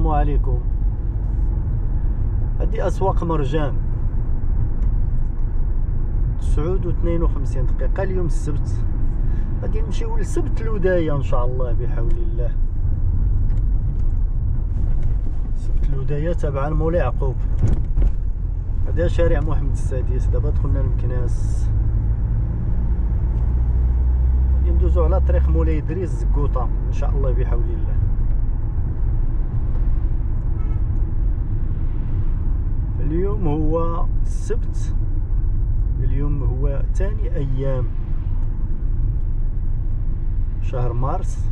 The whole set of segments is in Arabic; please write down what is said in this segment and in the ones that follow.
السلام عليكم. هذه أسواق مرجان 9:52 دقيقة. اليوم السبت، غادي نمشيو لسبت الوداية إن شاء الله بحول الله. سبت الوداية تابعة لمولاي يعقوب. هذا شارع محمد السادس. دابا دخلنا لمكناس، غادي ندوزو على طريق مولاي إدريس زكوطة إن شاء الله بحول الله. اليوم هو السبت، اليوم هو ثاني أيام شهر مارس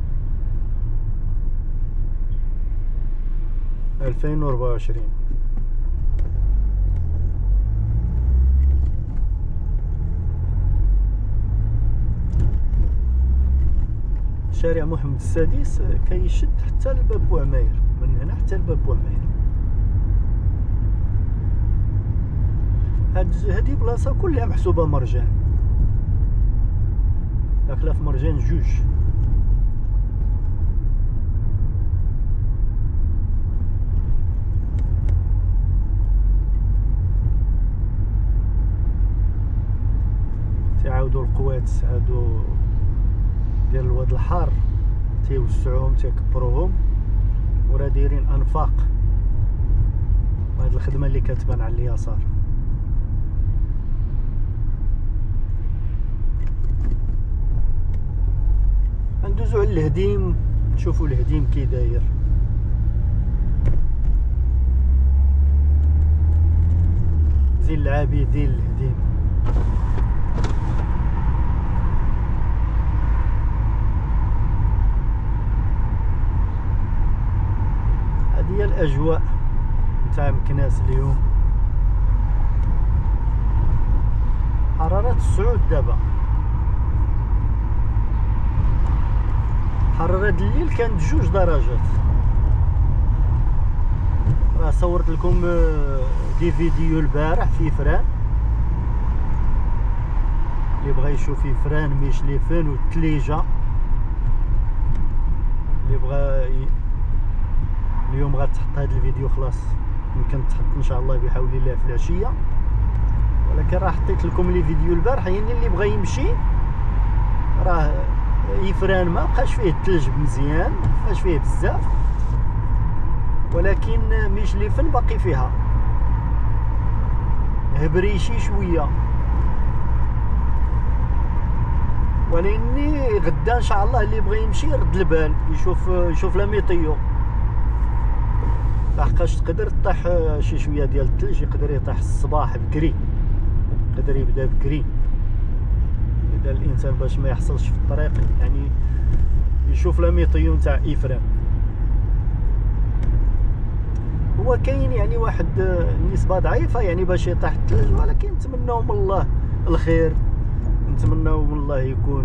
2024. شارع محمد السادس كيشد حتى لباب بوعماير، من هنا حتى لباب بوعماير. هذه بلاصه كلها محسوبه مرجان، داخله في مرجان جوج. تعاودوا القوات هادو ديال الواد الحار تيوسعوهم تيكبروهم، وراه دايرين انفاق. وهاد الخدمه اللي كتبان على اليسار. ندوزو على الهديم، نشوفوا الهديم كي داير. زين العابدين الهديم. هذه هي الاجواء نتاع مكناس اليوم. حرارة 9 دابا. حرارة الليل كانت 2 درجات. راه صورت لكم دي فيديو البارح في فران، اللي بغى يشوف في فران ميشليفان والثليجة، اللي بغى اليوم غتحط هذا الفيديو خلاص، يمكن تحط ان شاء الله بحول الله في العشية، ولكن راه حطيت لكم لي فيديو البارح. يعني اللي بغى يمشي راه يفران ما بقاش فيه الثلج مزيان، ما بقاش فيه بزاف، ولكن ميشليفن باقي فيها هبريشي شويه. ولكني غدا ان شاء الله اللي بغى يمشي يرد البال يشوف لا ميطيو، لحقاش تقدر طيح شي شويه ديال الثلج، يقدر يطيح الصباح بكري، يقدر يبدا بكري. اذا الانسان باش ما يحصلش في الطريق يعني يشوف لا ميطيو نتاع إفران. هو كاين يعني واحد النسبه ضعيفه يعني باش يطيح الثلج، ولكن نتمناو من الله الخير، نتمناو من الله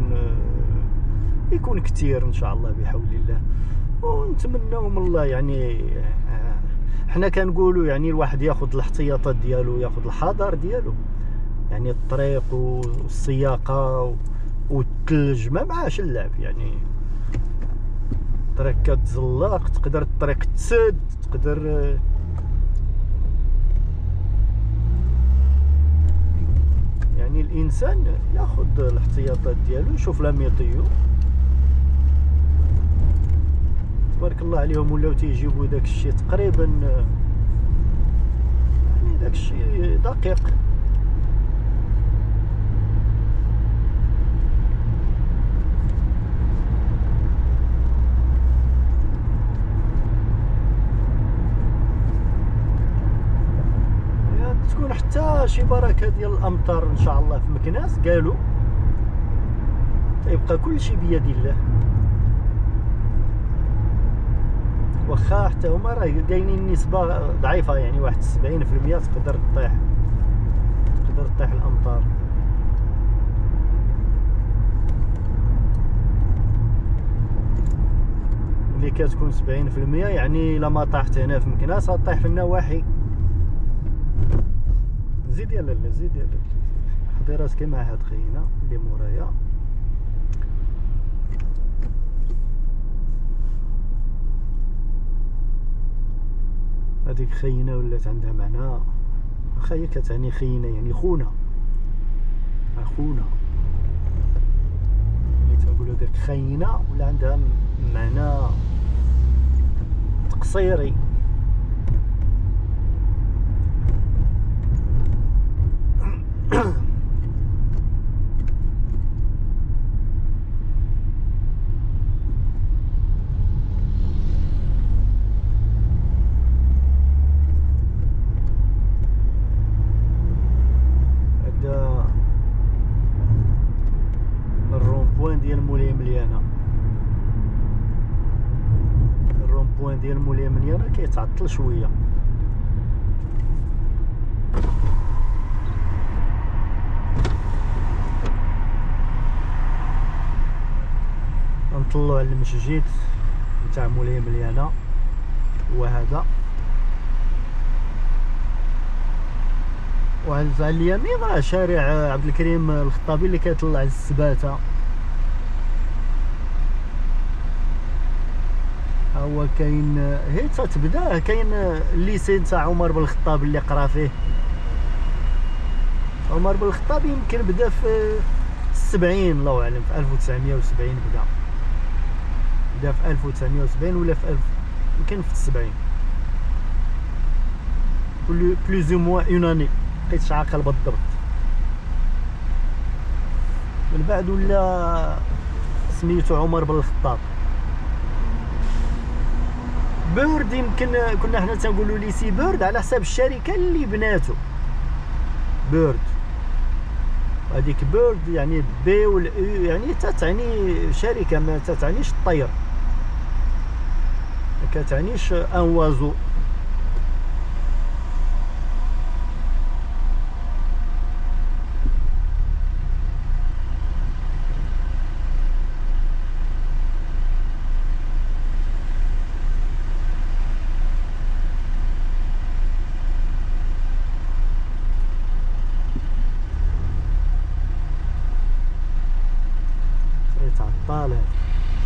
يكون كثير ان شاء الله بحول الله. ونتمناو من الله يعني حنا كنقولوا يعني الواحد ياخذ الاحتياطات ديالو، ياخذ الحذر ديالو، يعني الطريق والسياقه والثلج ما معاش اللعب. يعني الطريق كتزلق، تقدر الطريق تسد، تقدر يعني الانسان ياخذ الاحتياطات ديالو، يشوف لا ميطيو. تبارك الله عليهم ولاو تيجيبوا داك الشيء تقريبا، يعني داك الشيء دقيق. تكون حتى شي بركه ديال الامطار ان شاء الله في مكناس. قالوا يبقى كل شيء بيد الله، واخا حتى هما راه كاينين نسبه ضعيفه، يعني واحد 70% تقدر تطيح الامطار. اللي كتكون 70% يعني الا ما طاحت هنا في مكناس غطيح في النواحي. زيد يا لاله، زيد يا لاله، حضي راسك مع هاد خينا اللي مورايا. هذيك خينا ولات عندها معنى، واخا هي كتعني خينا يعني خونا، اخونا ملي تنقولو داك خينا ولا عندها معنى تقصيري. هذا الرون بوين ديال مولاي مليانة، الرون بوين ديال مولاي مليانة كيتعطل شوية. نطلعو على المسجد نتاع مولاي مليانة، هو هذا، وعلى اليمين راه شارع عبد الكريم الخطابي اللي كيطلع للسباتة. هو كاين هي تتبدا كاين الليسي تاع عمر بن الخطاب اللي قرا فيه. عمر بن الخطاب يمكن بدا في 70 الله اعلم، في 1970 بدا في 1970 ولا في 1000 يمكن في 70 بلوز او موان اون اني، بقيتش عاقل بالضبط. من بعد ولا سميتو عمر بن الخطاب. بورد يمكن كنا حنا تنقولوا ليسي بورد على حساب الشركه اللي بناتو بورد. هذيك بورد يعني بي والاو يعني تتعني شركه، ما تتعنيش الطير، ما كتعنيش ان وازو. عطال هذا.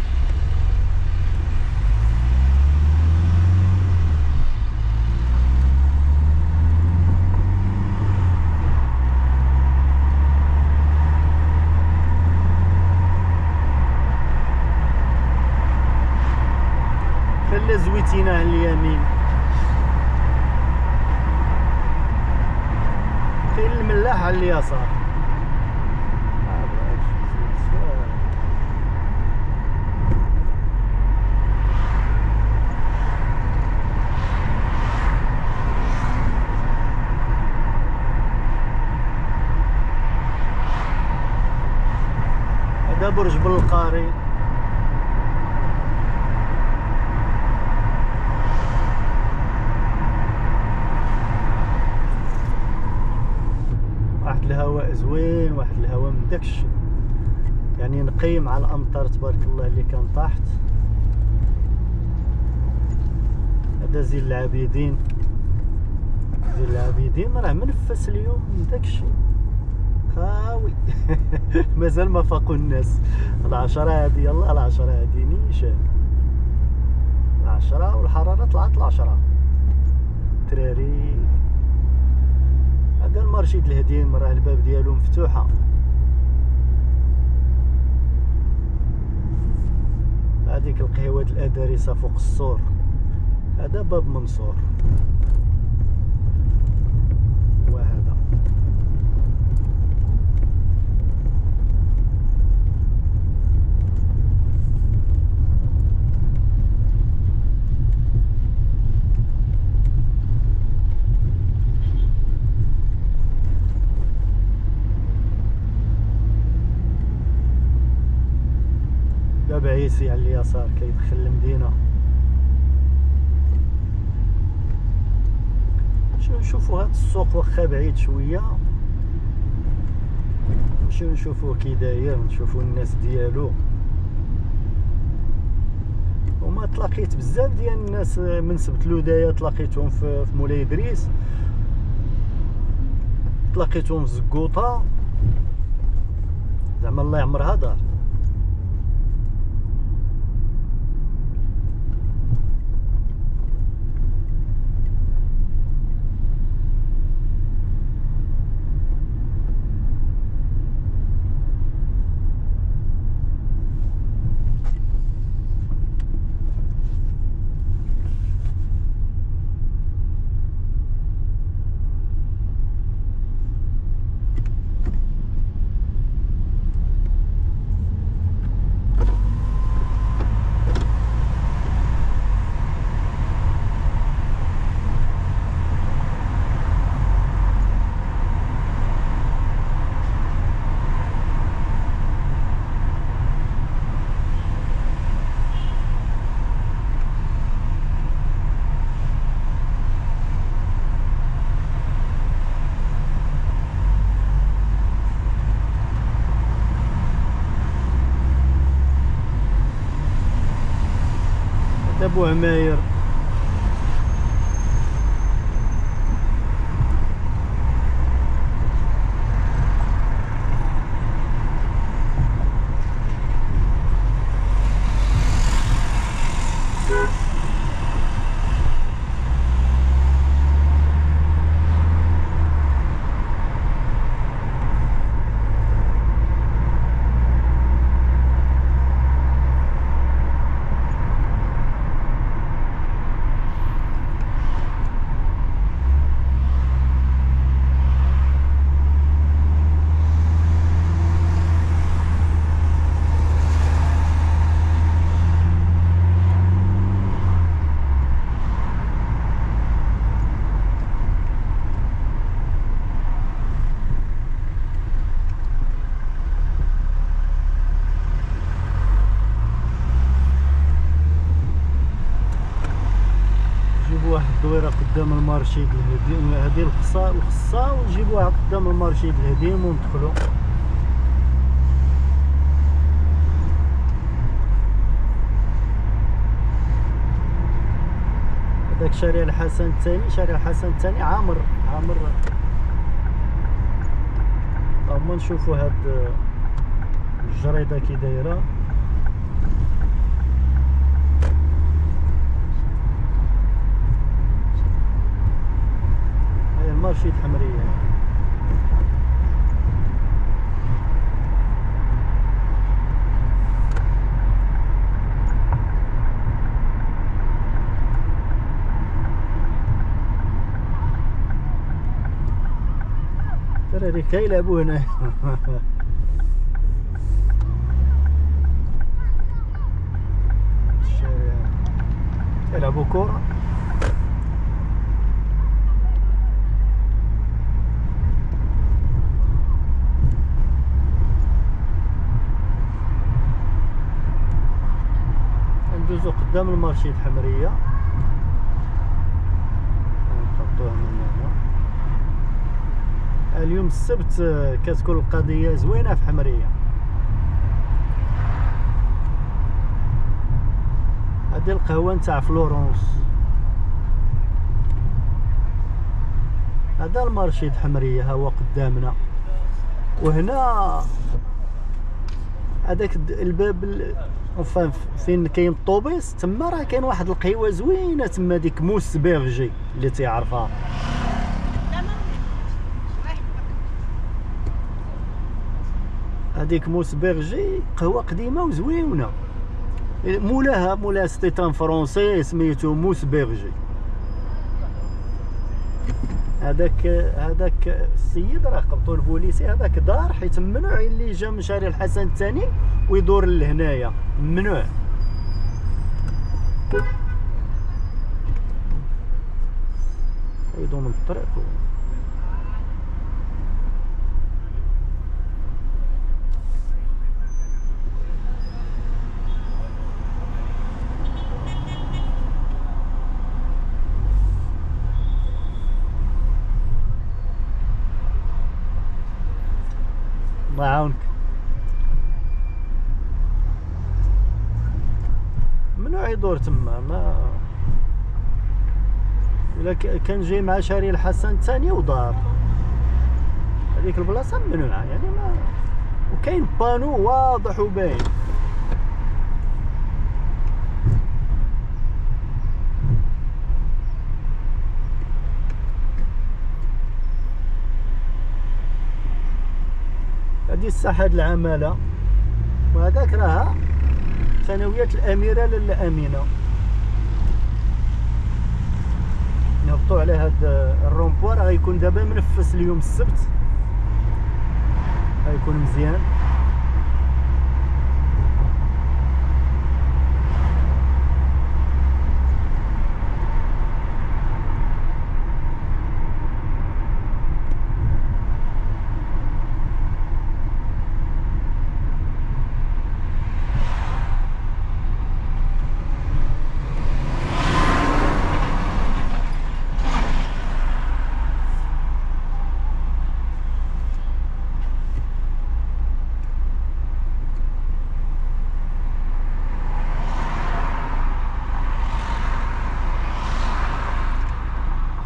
خلي زويتينه على اليمين، كاين الملاح على اليسار. هذا برج بالقاري. واحد الهواء زوين، واحد الهواء من داكش يعني نقي مع الامطار تبارك الله اللي كان طاحت. هذا زين العابدين، زين العابدين راه منفس اليوم من داكشي خاوي. مازال ما فاقوا الناس. العشرة هادي يلا، العشرة هادي نيشان، العشرة والحرارة طلعت العشرة تراري. هذا المرشد الهديم راه الباب ديالو مفتوحة. هذيك القهوات الأدارسة فوق السور، هذا باب منصور. وهذا باب عيسي على اليسار كيدخل المدينة. نشوفوا هاد السوق واخا بعيد شوية، نمشيو نشوفوه كي داير، نشوفوا الناس ديالو. وما تلاقيت بزاف ديال الناس من سبت لودايا، تلاقيتهم في مولاي ادريس، تلاقيتهم في زكوطة، زعما الله يعمرها دار. ابو عماير. واحد الدويره قدام المارشي الهديم، هذه الخصا ونجيبوها قدام المارشي الهديم وندخلو. هذاك شارع الحسن الثاني، شارع الحسن الثاني عامر هما نشوفو هاد الجريده كي دايره. المارشي الحمرية. ترى كيلعبوا هنا. الشارع يلعبوا كرة. ندوزو قدام المارشي الحمرية، نحطوها من هنا. اليوم السبت كتكون القضية زوينة في حمرية. هادي القهوة نتاع فلورونس، هذا المارشي الحمرية ها هو قدامنا. وهنا هذاك الباب فين كاين الطوبيس تما راه كاين واحد القهوه زوينه تما، ديك موس بيرجي اللي تيعرفها. هذيك موس بيرجي قهوه قديمه وزوينه، مولاها ستيتان فرونسي سميتو موس بيرجي. هذاك السيد راه قبطو البوليسي، هذاك دار حيت ممنوع اللي جا من شارع الحسن الثاني ويدور لهنايا، ممنوع. يدور من الطريق. الله يعاونك. ممنوع يدور تما، ما الا كان جاي مع شارع الحسن الثاني ودار هذيك البلاصه ممنوعه يعني. ما وكاين بانو واضح وباين. هذه الساحة العمالة، وهذاك راها ثانوية الأميرة لاله أمينة. نهبطو على هاد الرومبوار، غيكون دابا منفس اليوم السبت، غيكون مزيان.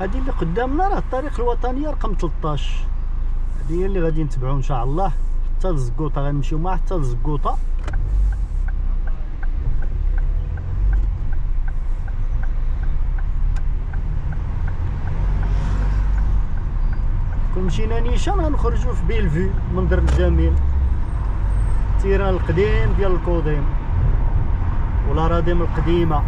هذه اللي قدامنا راه الطريق الوطنيه رقم 13. هذه هي اللي غادي نتبعوا ان شاء الله حتى للزقوطه، غنمشيو معها حتى للزقوطه. كون مشينا نيشان غنخرجوا في بيلفيو، منظر الجميل، التيران القديم ديال الكوديم والاراضي القديمه.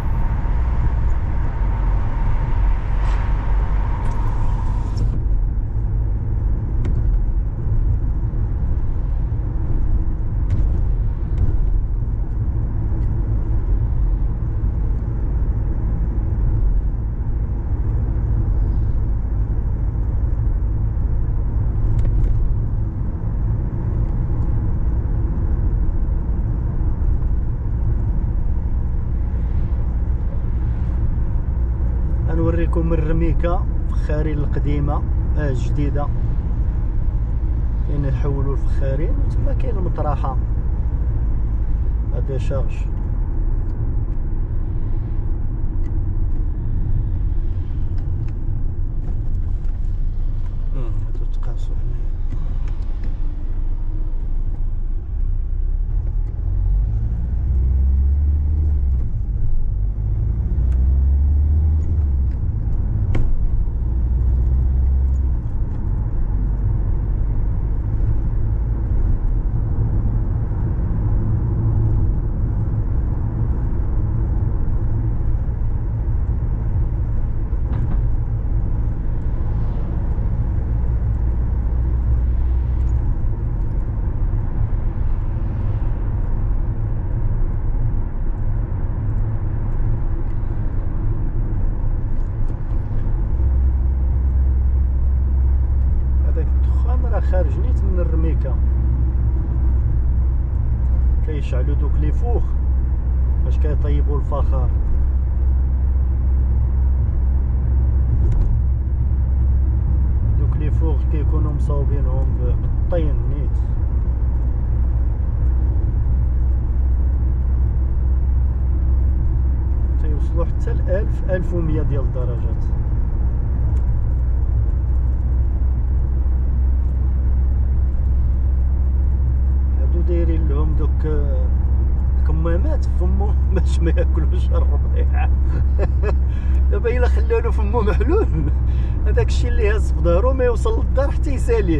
نوريكم الرميكه فخارين القديمه الجديده، كاين يحولوا الفخارين وتما كاين المطرحه هذا شارج. هادو تقاسوا هنايا. خارج نيت من الرميكه، كيشعلوا دوك لي فوخ باش كيطيبوا الفخار. دوك لي فوخ كيكونوا مصاوبينهم بالطين نيت. تيوصلوا حتى ل 1100 ديال الدرجات. دايرين لهم دوك الكمامات فمو باش ما ياكلوش الربيع. دابا الا خلاو فمو محلول هذاك الشيء اللي هز في ظهرو ما يوصل للدار حتى يساليه.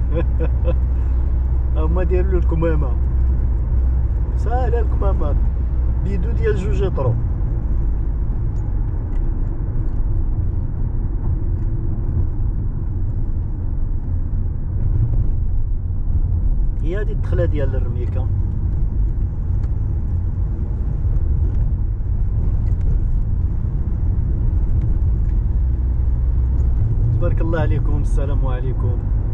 هما دايرين له الكمامه ساهله، الكمامه بيدو ديال 2 يطرو. هي هادي الدخله ديال الرميكه. تبارك الله عليكم، السلام عليكم.